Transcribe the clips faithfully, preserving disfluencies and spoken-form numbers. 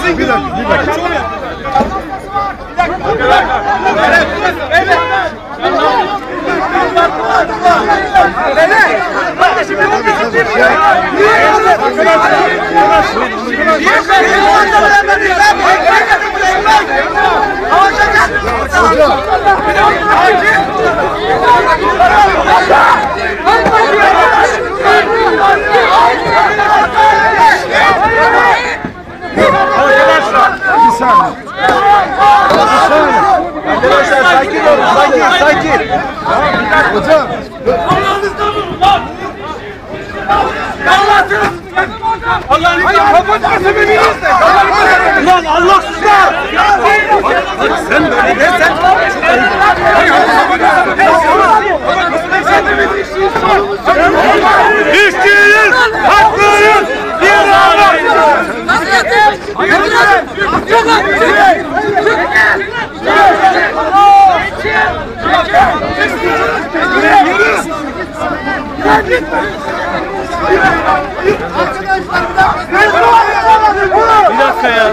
Bir dakika, bir dakika. Bir dakika. Evet, evet. Kardeşim bir bakın. Bir saniye. Arkadaşlar sakin olun, sakin, sakin. Hocam. Allah'ın izniyle kapatma sebebiniz de. Ulan Allahsızlar. Sen böyle dersen. İşçinin haklarının bir ağır. Nasıl yatır? Yok lan. Bir dakika ya.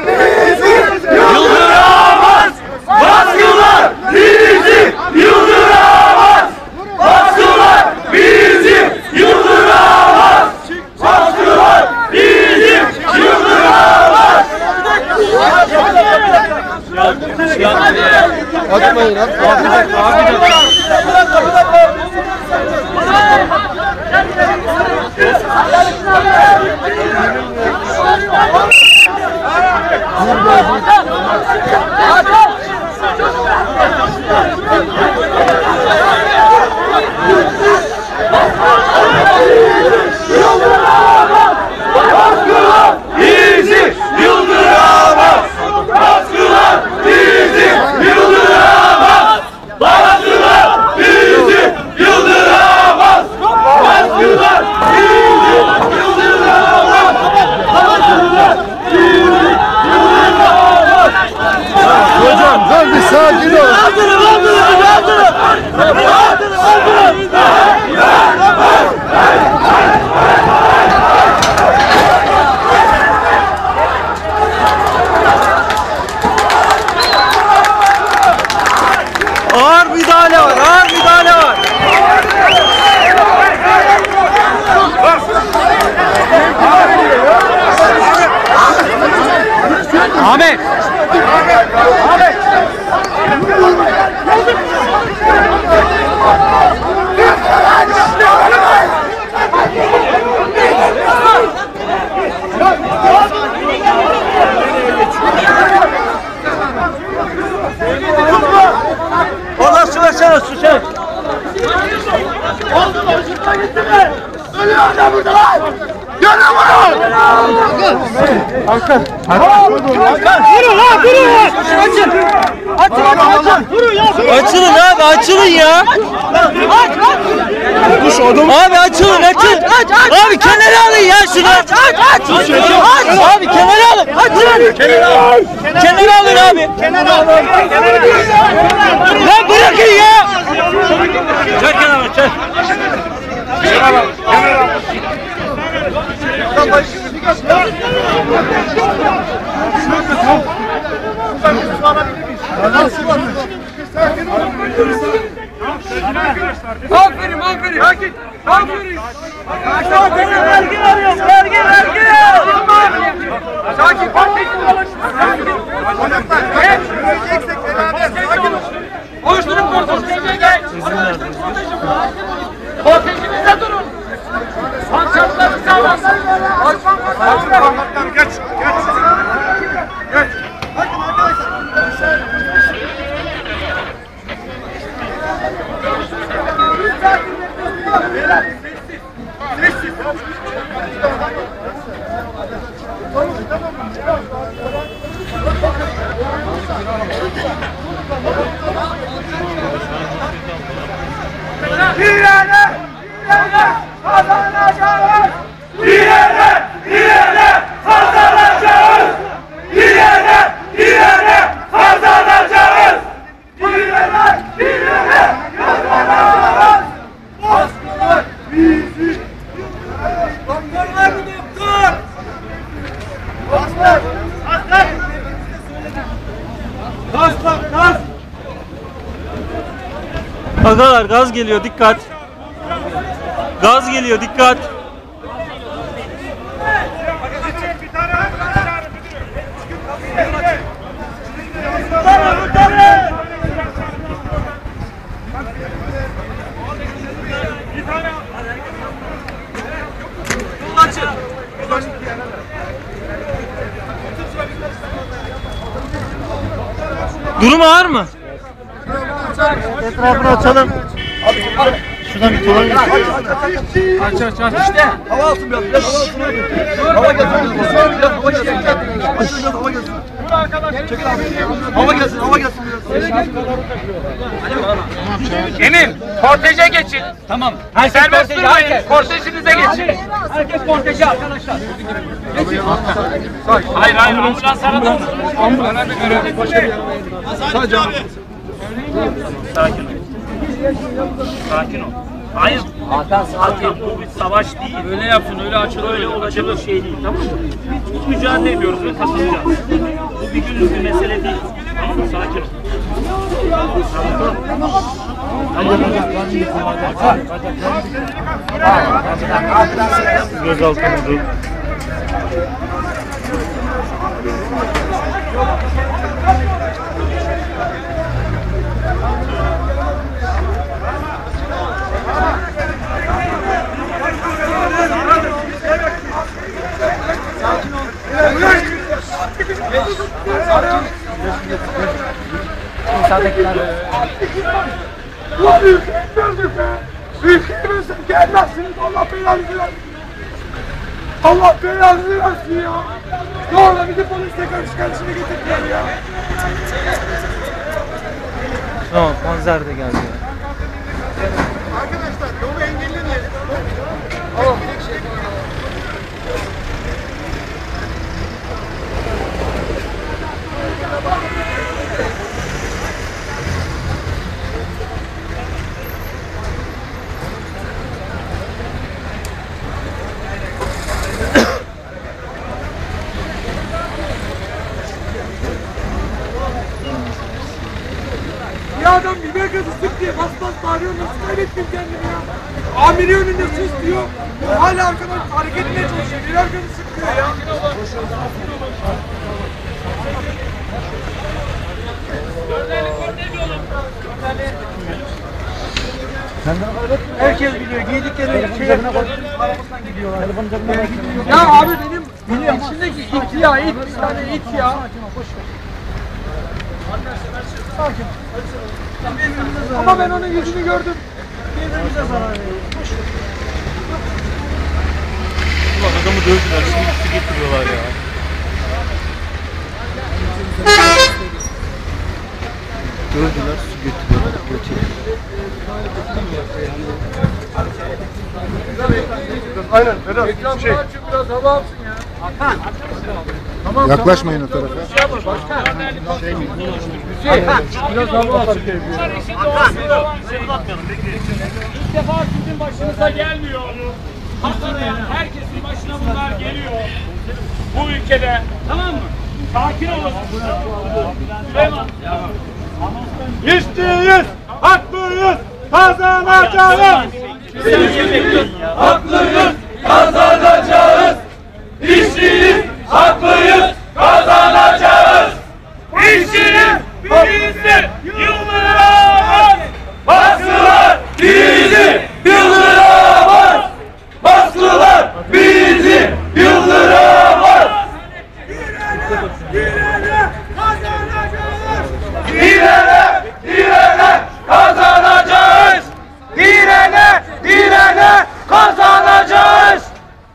Yıldıramaz! Baskılar bizi yıldıramaz! Baskılar bizi yıldıramaz! Baskılar bizi yıldıramaz! Atmayın, atmayın. Sakin ol. Aldırın, aldırın, aldırın. Aldırın, aldırın. Ağır müdahale var, ağır müdahale var. Ahmet. Ahmet. Oradan sürersene sürer. Oldu mu? Uçurtma gitti mi? Ölüyor adam burada lan! Görün bunu! Hakan! Hakan! Durun lan! Durun lan! Açın! Açın! Açın! Durun ya! Açılın abi! Açılın ya! Aç! Aç! Abi açılın! Açın! Aç! Aç! Abi kenara alın ya şunu! Aç! Aç! Aç! Aç! Abi kenara alın! Açın! Kenara alın! Kenara alın abi! Kenara alın! Lan bırakın ya! Çek kenara! Çek! Kenara alın! Kenara alın! Aferin, aferin. Sakin. Aferin. Sakin. Vergi veriyoruz. Vergi, vergi. Sakin. Sakin. Oluşturun kortejine gel. Kortejinizde durun. Pankartları sağlasın. Pankartları geç. Geç. Geç. Bakın arkadaşlar. Beyler. Sessiz. Sessiz. Direne, direne, kazanacağız. Direne, direne, kazanacağız. Direne, direne, kazanacağız. Direne, direne, kazanacağız. Baskılar bizi. Doktor var mı doktor? Baskılar. Agalar gaz geliyor, dikkat. Gaz geliyor, dikkat. Durum ağır mı? Etrafını açalım. Şuradan bir tuvalet. Aç aç aç. İşte. Hava alsın biraz. Biraz hava alsın. Hava gelsin. Biraz hava gelsin. Açın biraz hava gelsin. Çekil abi. Hava gelsin. Hava gelsin biraz. Emin, korteje geçin. Tamam. Serbest durmayın. Kortejinize geçin. Herkes korteje arkadaşlar. Hayır hayır, ambulans aradı. Ambulans aradı. Sadece abi. Sakin ol. Sakin ol. Hayır. Hakan sakin. Bu bir savaş değil. Öyle yapsın, öyle açılır, öyle olacak bir şey değil, tamam mı? Biz mücadele ediyoruz ve kazanacağız. Bu bir günlük bir mesele değil. Tamam mı? Sakin ol. Gözaltımızı. Ulan ülkeyi böldük be! Ülkeyi bölsek gelmezsiniz, Allah belanızı versin! Allah belanızı versin ya! Zorla bizi polisle karşı karşıya getirdiler ya! Tamam, Panzer de geldi. Arkadaşlar yolu engellemeyelim. Ya adam biber gazı sık diye bas bas bağırıyor, nasıl kaybettim kendimi ya? Amiri önünde sus diyor, hala arkadan hareket etmeye çalışıyor, biber gazı sık diyor ya. Herkes biliyor, giydikleri şeylerine arabasından gidiyorlar. Ya abi benim biliyorum. İçindeki it ya, it, bir tane it ya. Sakin. Ama ben onun yüzünü gördüm. Birbirimize zarar veriyoruz. Ulan adamı dövdüler, şimdi su getiriyorlar ya. Dövdüler, su getiriyorlar, götürüyorlar. Aynen, Vedat, bir şey. Biraz hava alsın ya. Hakan. Tamam, yaklaşmayın o tarafa. Başkan. Şey mi? Hakan. Biraz hava alsın. Hakan. İlk defa sizin başınıza gelmiyor. Hatırlayan herkesin başına bunlar geliyor. Bu ülkede. Tamam mı? Sakin olun. Süleyman. İşçiyiz, haklıyız, kazanacağız. Haklıyız, kazanacağız. İşçiyiz, haklıyız, kazanacağız. İşçinin bizi yıldıramaz. Baskılar bizi yıldıramaz. Baskılar bizi yıldıramaz. Direne, direne kazanacağız. Direne, direne kazanacağız. Direne, direne kazanacağız.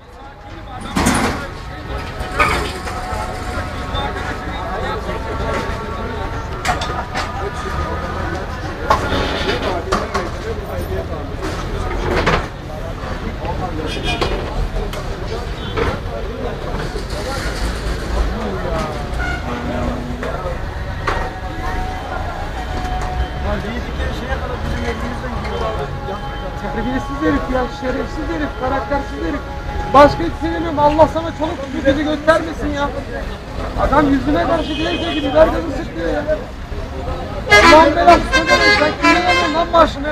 Terbiyesiz herif ya, şerefsiz herif, karaktersiz herif. Başka hiç sevmiyorum, Allah sana çoluk yüzünü göstermesin ya. Adam yüzüne karşı direkt gibi biber gazı sıkıyor ya. Allah'ın belası. Sen kimden alıyorsun lan maaşını?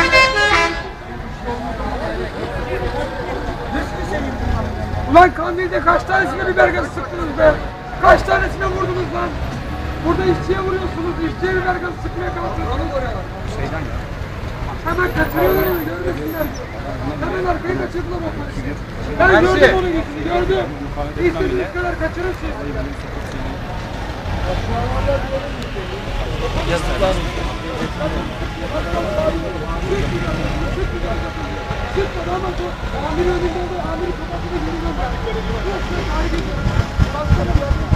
Ulan Kandil'de kaç tanesine biber gazı sıktınız be? Kaç tanesine vurdunuz lan? Burada işçiye vuruyorsunuz, işçiye biber gazı sıkmaya kalkıyorsunuz. Şeyden ya. Hemen kaçırıyorlar onu, görmesinler. Hemen arkayı kaçırdılar o polisi. Ben gördüm onu gittiğini, gördüm. İstediğiniz kadar kaçırırsınız. Yazıklar olsun. Çıkmadı ama bu amir önünde de amiri kapatını görüyorum ben. Yok yok, ayrı. Baksana ben.